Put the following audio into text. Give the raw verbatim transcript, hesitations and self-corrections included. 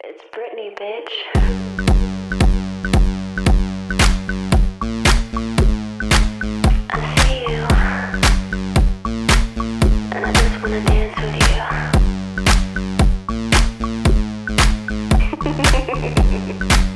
It's Britney, bitch. I see you, and I just wanna dance with you.